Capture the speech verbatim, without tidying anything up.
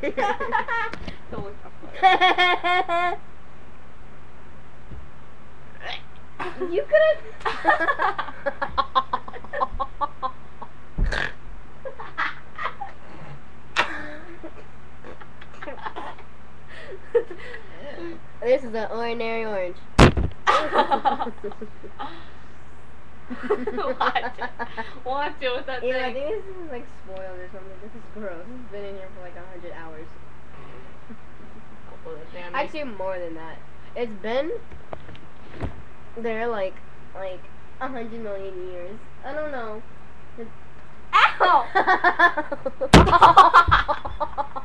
Don't look up. You could have. This is an ordinary orange. Watch it. Watch it with that Ew, I thing. think this is like spoiled or something. This is gross. It's been in here for like a hundred hours. Actually, more than that. It's been there like like a hundred million years. I don't know. Ow!